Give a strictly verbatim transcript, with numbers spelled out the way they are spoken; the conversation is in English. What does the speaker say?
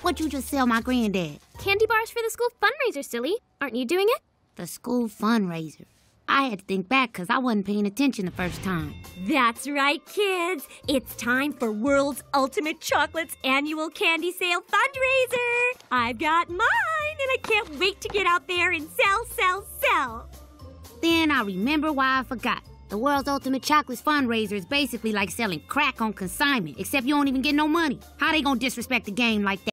What'd you just sell my granddad? Candy bars for the school fundraiser, silly. Aren't you doing it? The school fundraiser. I had to think back because I wasn't paying attention the first time. That's right, kids. It's time for World's Ultimate Chocolate's annual candy sale fundraiser. I've got mine, and I can't wait to get out there and sell, sell, sell. Then I remember why I forgot. The World's Ultimate Chocolate's fundraiser is basically like selling crack on consignment, except you don't even get no money. How they gonna disrespect the game like that?